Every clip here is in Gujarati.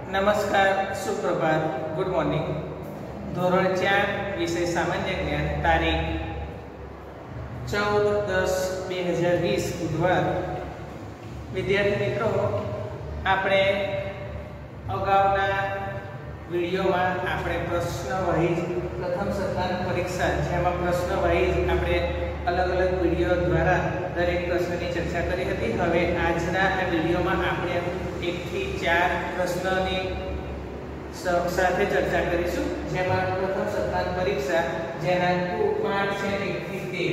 નમસ્કાર, સુપ્રભાત, ગુડ મોર્નિંગ. ધોરણ 4 વિષય સામાન્ય જ્ઞાન, તારીખ 14/10/2020 બુધવાર. વિદ્યાર્થી મિત્રો, આપણે અગાઉના વિડીયોમાં આપણે પ્રશ્નવાહી પ્રથમ સત્રાંત પરીક્ષા, જેમાં પ્રશ્નવાહી આપણે અલગ અલગ વિડીયો દ્વારા દરેક પ્રશ્નની ચર્ચા કરી હતી. હવે આજના આ વિડીયોમાં આપણે 1 થી 4 પ્રશ્નની સાથે ચર્ચા કરીશું, જેમાં પ્રથમ સત્રાંત પરીક્ષા જેના કુલ માર્ક છે 1 થી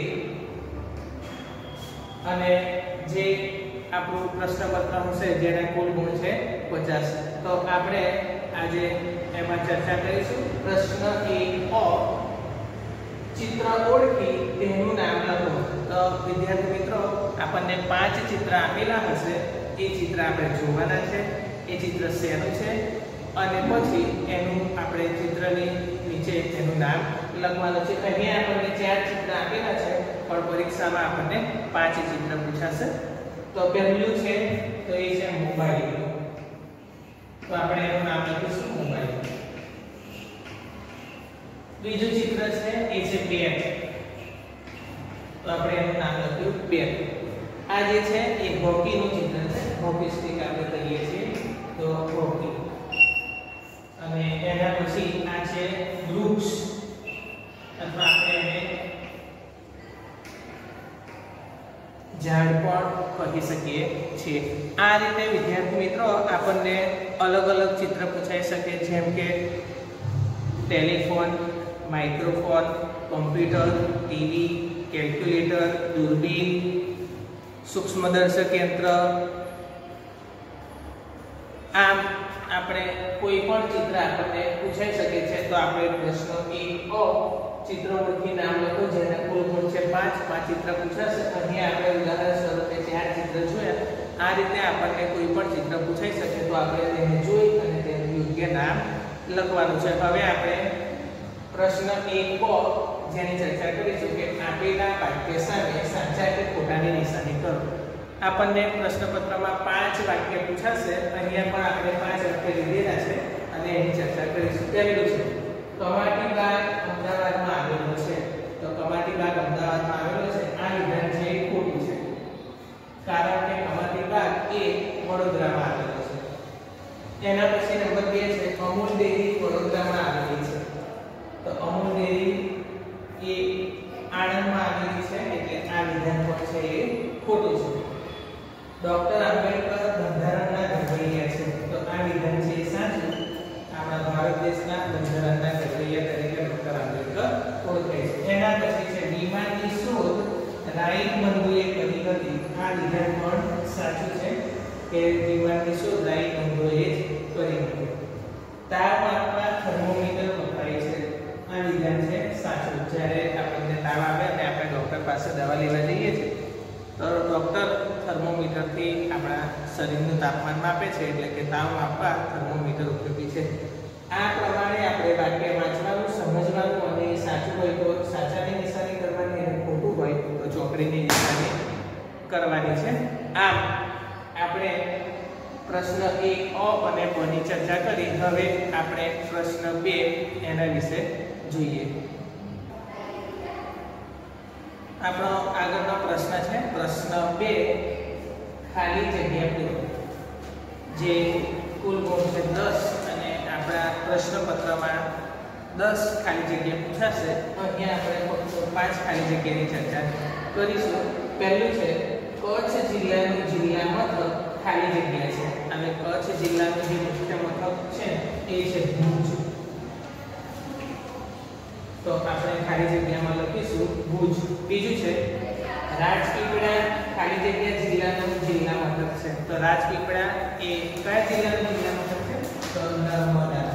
13 અને જે આપણું પ્રશ્નપત્ર હશે જેના કુલ ગુણ છે 50. તો આપણે આજે એમાં ચર્ચા કરીશું. પ્રશ્ન 1 ચિત્ર ઓળખી તેનું નામ લખો. તો વિદ્યાર્થી મિત્રો, આપણને 5 ચિત્ર આપેલા હશે. એ ચિત્ર આપણે જોવાના છે, એ ચિત્ર શેનું છે અને પછી એનું આપણે ચિત્રની નીચે એનું નામ લખવાનું છે. અહીંયા આપણને 4 ચિત્ર આપેલા છે, પણ પરીક્ષામાં આપણને 5 ચિત્ર પૂછાશે. તો પહેલું છે તો એ છે મોબાઈલ. તો આપણે એનું નામ લખીશું મોબાઈલ. બીજું ચિત્ર છે એ છે બેટ. તો આપણે એનું નામ લખ્યું બેટ. આ જે છે એ હોકીનું ચિત્ર છે. હોકી સ્ટિક આપણે કહીએ છીએ, તો હોકી. અને એના પછી આ છે વૃક્ષ, અથવા આપણે એને ઝાડ પણ કહી શકીએ છીએ. આ રીતે વિદ્યાર્થી મિત્રો આપણને અલગ અલગ ચિત્ર પૂછાઈ શકે, જેમ કે telephone, microphone, computer, TV, calculator, દૂરબીન, સૂક્ષ્મદર્શક યંત્ર. આમ આપણે કોઈ પણ ચિત્ર આપણને પૂછાઈ શકે છે. તો આપણે પ્રશ્ન 1 ચિત્ર ઓળખી નામ લખો, જેના કુલ ગુણ છે 5 ચિત્ર પૂછાશે. અહીંયા આપણે ઉદાહરણ સ્વરૂપે 4 ચિત્ર જોયા. આ રીતે આપણને કોઈ પણ ચિત્ર પૂછાઈ શકે, તો આપણે તેને જોઈ અને તેનું યોગ્ય નામ લખવાનું છે. હવે આપણે પ્રશ્ન 1 જેની ચર્ચા કરીશું કે આપેલા વાક્ય સામે સાચા કે ખોટાની નિશાની કરો. આપણને પ્રશ્નપત્રમાં 5 વાક્ય પૂછાશે. અહીંયા પણ આપણે 5 વાક્ય લીધેલા છે અને એની ચર્ચા કરીશું. પહેલું છે કમાટી બાગ અમદાવાદમાં આવેલો છે. તો કમાટી બાગ અમદાવાદમાં આવેલો છે, આ વિધાન છે એ ખોટું છે, કારણ કે કમાટી બાગ એ વડોદરામાં આવેલો છે. એના પછી નંબર 2 છે અમૂલ ડેરી વડોદરામાં આવેલી છે. તો અમૂલ ડેરી એ આણંદમાં આવેલી છે, એટલે આ વિધાન પણ છે એ ખોટું છે. ડોક્ટર આંબેડકર બંધારણના ઘડવૈયા છે. તો આ વિધાન છે એ સાચું. આપણા ભારત દેશના બંધારણના ઘડવૈયા તરીકે ડોક્ટર આંબેડકર ઓળખાય છે. એના પછી છે વિમાનની શોધ રાઈટ બંધુએ કરી હતી. આ વિધાન પણ સાચું છે કે વિમાનની શોધ રાઈટ બંધુએ જ કરી હતી. તાવ માપવા થર્મોમીટર વપરાય છે. આ વિધાન છે સાચું. જ્યારે આપણને તાવ આવે અને આપણે ડોક્ટર પાસે દવા લેવા જઈએ છીએ, તો ડોક્ટર થર્મોમીટરથી આપણા શરીરનું તાપમાન માપે છે, એટલે કે તાવ માપવા થર્મોમીટર ઉપયોગી છે. આ પ્રમાણે આપણે વાક્ય વાંચવાનું, સમજવાનું અને સાચું હોય તો સાચાની નિશાની કરવાની અને ખોટું હોય તો ચોકડીની નિશાની કરવાની છે. આમ આપણે પ્રશ્ન 1 અને બ ની ચર્ચા કરી. હવે આપણે પ્રશ્ન 2 એના વિશે જોઈએ. આપણો આગળનો પ્રશ્ન છે પ્રશ્ન 2 ખાલી જગ્યા પૂરો. જે કુલ ગુણ છે 10 અને આપણા પ્રશ્નપત્રમાં 10 ખાલી જગ્યા પૂછાશે. અહીંયા આપણે ફક્ત 5 ખાલી જગ્યાની ચર્ચા કરીશું. પહેલું છે કચ્છ જિલ્લાનું જિલ્લા મથક ખાલી જગ્યા છે, અને કચ્છ જિલ્લાનું જે મુખ્ય મથક છે એ છે ભુજ. તો આપણે ખાલી જગ્યામાં લખીશું ભુજ. બીજું છે રાજપીપળા ખાલી જગ્યા જિલ્લાનું જિલ્લા મથક છે. તો રાજપીપળા એ કયા જિલ્લાનું જિલ્લા મથક છે? તો નર્મદા.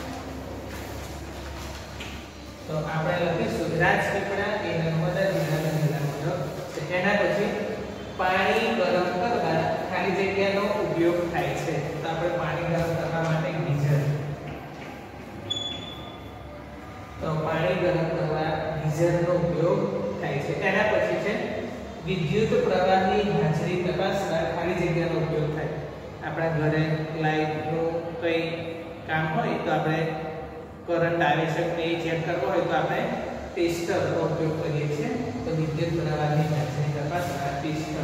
તો આપણે લખીશું રાજપીપળા એ નર્મદા જિલ્લાનું જિલ્લા મથક છે. એના પછી પાણી ગરમ કરવા ખાલી જગ્યાનો ઉપયોગ થાય છે. તો આપણે પાણી ગરમ કરવા માટે ગીઝર. તો પાણી ગરમ કરવા ગીઝરનો ઉપયોગ થાય છે. એના પછી છે વિદ્યુત પ્રવાહની હાજરી તપાસવા ખાલી જગ્યાનો ઉપયોગ થાય. આપણા ઘરે લાઇટનું કોઈ કામ હોય તો આપણે કરંટ આવે છે કે એ ચેક કરવો હોય તો આપણે ટેસ્ટરનો ઉપયોગ કરીએ છીએ. તો વિદ્યુત પ્રવાહની જાંચણી તપાસવા ટેસ્ટર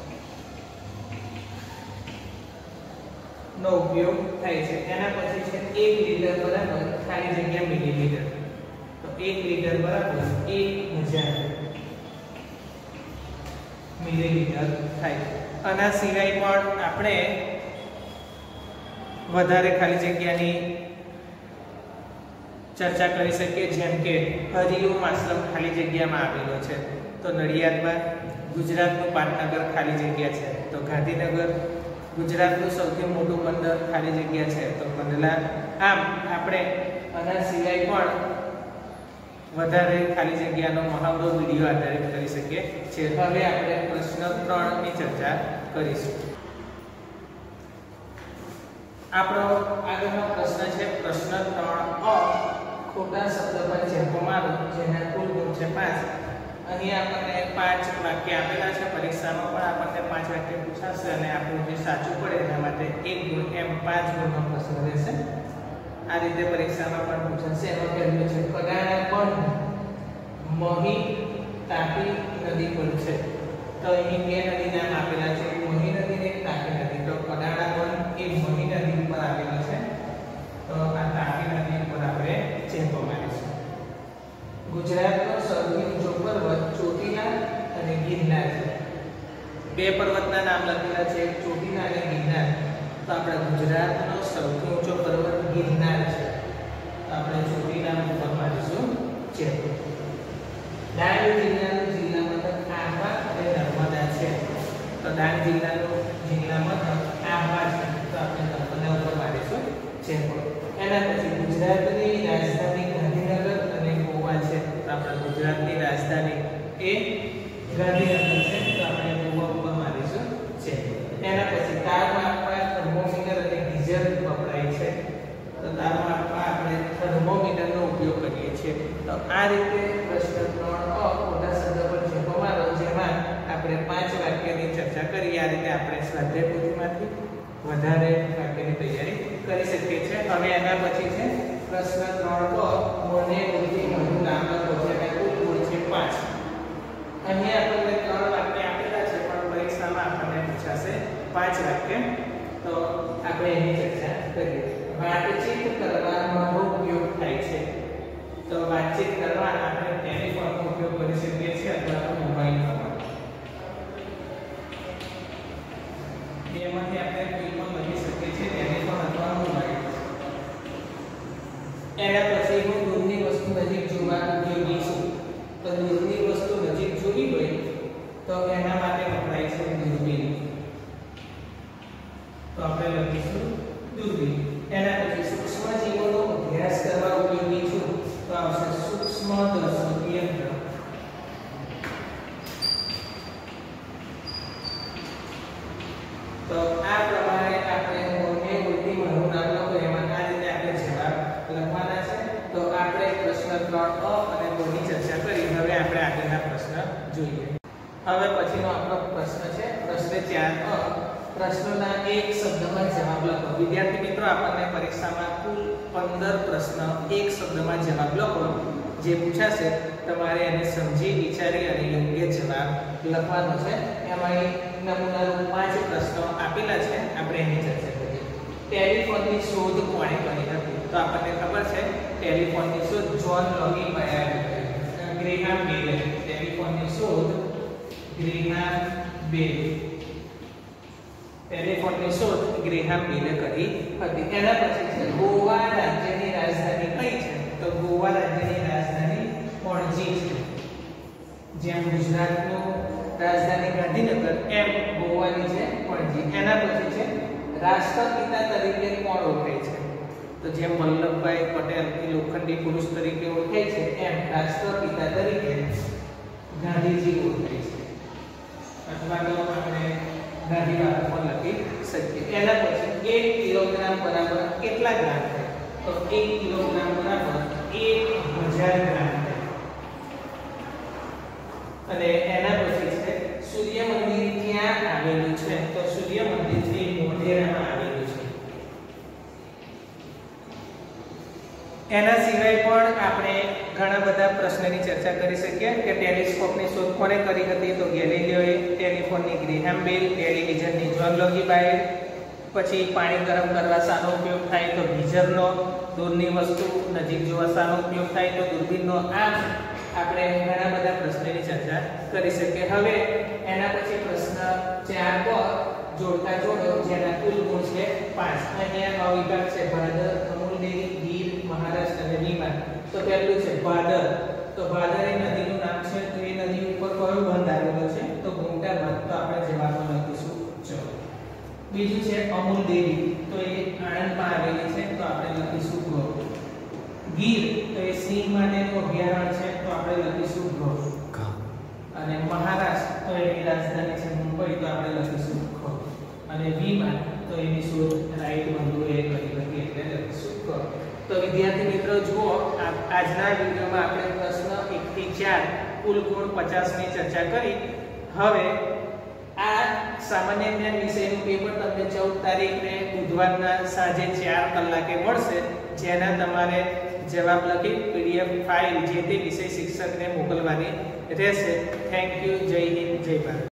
નો ઉપયોગ થાય છે. એના પછી છે 1 લીટર બરાબર ખાલી જગ્યા મિલીલીટર. તો 1 લીટર બરાબર 1000 મિલીલીટર થાય. આના સિવાય પણ આપણે વધારે ખાલી જગ્યાની ચર્ચા કરી શકીએ, જેમ કે હરિઓમ આશ્રમ ખાલી જગ્યામાં આવેલો છે તો નડિયાદમાં. ગુજરાતનું પાટનગર ખાલી જગ્યા છે તો ગાંધીનગર. ગુજરાતનું સૌથી મોટું બંદર ખાલી જગ્યા છે તો કંડલા. આમ આપણે આના સિવાય પણ વધારે ખાલી જગ્યાનો મહાવરો વિડીયો આધારિત કરી શકીએ છીએ. હવે આપણે પ્રશ્ન 3 ની ચર્ચા કરીશું. આપણો આગળનો પ્રશ્ન છે પ્રશ્ન 3 ખોટા શબ્દ પર ઝેપો મારો જેના કુલ ગુણ છે 5. અહીં આપણને 5 વાક્ય આપેલા છે. પરીક્ષામાં પણ આપણને 5 વાક્ય પૂછાશે અને આપણું જે સાચું પડે એના માટે 1 ગુણ એમ 5 ગુણનો પ્રશ્ન રહેશે. આ રીતે પરીક્ષામાં પણ પૂછાશે. એનો પહેલું છે કડાણા બંધ મહી તાપી નદી પર છે. તો અહીં બે નદી નામ આપેલા છે, મહી નદી અને તાપી નદી. તો કડાણા બંધ એ મહી નદી પર આવેલો છે તો આ તાપી નદી પર આપણે ઝેપો મારીશું. ગુજરાતનો સૌથી ઊંચો પર્વત ચોટીલા અને ગિરનાર છે. બે પર્વતના નામ લખેલા છે, ચોટીલા અને ગિરનાર. તો આપણા ગુજરાતનો સૌથી ઊંચો પર્વત ગિરનાર છે તો આપણે ચોટીલા ઉપર મારીશું ઝેપો. ડાંગ જિલ્લાનું જિલ્લા મથક આહવા અને નર્મદા છે તો ડાંગ જિલ્લાનું જિલ્લા મથક આહવા છે તો આપણે નર્મદા ઉપર મારીશું ઝેપો. એના પછી ગુજરાતની રાજધાની ગાંધીનગર અને ગોવા છે તો આપણે ગુજરાતની રાજધાની એ ગાંધીનગર છે તો આપણે ગોવા ઉપર મારીશું ઝેપો. એના પછી તાર માપવા થર્મોમીટર અને ગીઝર વપરાય છે તો તાર માપવા આપણે થર્મોમીટરનો ઉપયોગ કરીએ છીએ. તો આ રીતે પ્રશ્ન 3 ખોટા શબ્દ પર ઝેપો મારો જેમાં આપણે 5 વાક્યની ચર્ચા કરી. આ રીતે આપણે સ્વાધ્યાય પોથીમાંથી વધારે વાક્યની તૈયારી કરી શકીએ છીએ. હવે એના પછી છે પ્રશ્ન 3 મોને ઉલટી મોનું નામ લખો જેના કુલ ગુણ છે 5. અહીં આપણને 3 વાક્ય આપેલા છે પણ પરીક્ષામાં આપણને પૂછાશે 5 વાક્ય. તો આપણે એની ચર્ચા કરીએ. વાતચીત કરવાનો ઉપયોગ થાય છે તો વાતચીત કરવા આપણે ટેલિફોનનો ઉપયોગ કરી શકીએ છીએ અથવા મોબાઈલ ફોન. બેમાંથી આપણે કોઈ પણ લખી શકીએ છીએ, ટેલિફોન અથવા મોબાઈલ. એના પછી હું દૂરની વસ્તુ નજીક જોવા ઉપયોગી છું તો દૂરની વસ્તુ નજીક જોવી હોય તો એના માટે વપરાય છે દૂરબીન. તો આપણે લખીશું દૂરબીન. એના પછી સૂક્ષ્મ જીવોનો અભ્યાસ કરવા ઉપયોગી છું તો આવશે સૂક્ષ્મદર્શક યંત્ર. તો આ પ્રમાણે આપણે મોને ઉલટી મોનું નામ લખો એમાં આ રીતે આપણે જવાબ લખવાના છે. તો આપણે પ્રશ્ન 3 અને 2 ની ચર્ચા કરી. હવે આપણે આગળના પ્રશ્ન જોઈએ. હવે પછીનો આપણો પ્રશ્ન છે પ્રશ્ન 4 પ્રશ્નોના એક શબ્દમાં જવાબ લખો. વિદ્યાર્થી મિત્રો આપણને પરીક્ષામાં કુલ 15 પ્રશ્ન એક શબ્દમાં જવાબ લખો જે પૂછાશે. તમારે એને સમજી વિચારી અને યોગ્ય જવાબ લખવાનો છે. એમાં નમૂનારૂપ 5 પ્રશ્નો આપેલા છે. આપણે એની ચર્ચા કરીએ. ટેલિફોનની શોધ કોણે કરી હતી? તો આપણને ખબર છે ટેલિફોનની શોધ જ્હોન લોગી ગ્રેહામ બેલે. ટેલિફોનની શોધ ગ્રેહામ બેલ. ટેલિફોનની શોધ ગ્રેહામ બેલે કરી હતી. એના પછી છે ગોવા રાજ્યની રાજધાની કઈ છે? તો ગોવા રાજ્યની રાજધાની પણજી છે. જેમ ગુજરાતનું રાજધાની ગાંધીનગર એમ ગોવાની છે પણજી. એના પછી છે રાષ્ટ્રપિતા તરીકે કોણ ઓળખાય છે? તો જેમ વલ્લભભાઈ પટેલ એ લોખંડી પુરુષ તરીકે ઓળખાય છે એમ રાષ્ટ્રપિતા તરીકે ગાંધીજી ઓળખાય છે. અથવા તો આપણે ગાંધીવાદ પણ લખી શકીએ. એના પછી 1 કિલોગ્રામ બરાબર કેટલા ગ્રામ થાય? તો 1 કિલોગ્રામ બરાબર 1000 ગ્રામ થાય. અને એના પછી છે સૂર્ય મંદિર ક્યાં આવેલું છે? તો સૂર્ય મંદિર છે મોઢેરામાં આવેલું છે. એના સિવાય પણ આપણે ઘણા બધા પ્રશ્નની ચર્ચા કરી શકીએ કે ટેલિસ્કોપની શોધ કોણે કરી હતી તો ગેલિલિયોએ, ટેલિફોનની ગ્રેહામ બેલ, ટેલિવિઝનની જ્હોન લોગી બાયર, પછી પાણી ગરમ કરવા શાનો ઉપયોગ થાય તો ગીઝરનો, દૂરની વસ્તુ નજીક જોવા શાનો ઉપયોગ થાય તો દૂરબીનનો. આમ આપણે ઘણા બધા પ્રશ્નની ચર્ચા કરી શકીએ. હવે એના પછી પ્રશ્ન 4 પર જોડકા જોડો જેના કુલ ગુણ છે 5. અહીંયા અવિભાગ છે ભાદર, અમૂલ ડેરી, ગીર, મહારાષ્ટ્ર અને વિમાન. તો પહેલું છે ભાદર. તો ભાદર એ નદીનું નામ છે. તો એ નદી ઉપર કયો બંધ આવેલો છે તો ઘૂંટા બંધ. તો આપણે જવાબમાં લખીશું ચલો. બીજું છે અમૂલ ડેરી. તો એ આણંદમાં આવેલી છે. તો આપણે લખીશું ગો. ગીર તો એ સિંહ માટેનું અભયારણ્ય છે. તો આપણે લખીશું ગો. અને મહારાષ્ટ્ર તો એની રાજધાની છે મુંબઈ. તો આપણે લખીશું ખ. અને વિમાન તો એની શોધ રાઈટ બંધુએ કરી હતી એટલે લખીશું ક. તો વિદ્યાર્થી મિત્રો જુઓ આજના વિડિયોમાં આપણે પ્રશ્ન 1 થી 4 કુલ ગુણ 50 ની ચર્ચા કરી. હવે આ સામાન્ય જ્ઞાન વિષયનું પેપર તમને 14 તારીખને બુધવારના સાંજે 4 કલાકે મળશે, જેના તમારે જવાબ લખી PDF ફાઇલ જે તે વિષય શિક્ષકને મોકલવાની રહેશે. Thank you. જય હિન્દ, જય ભારત.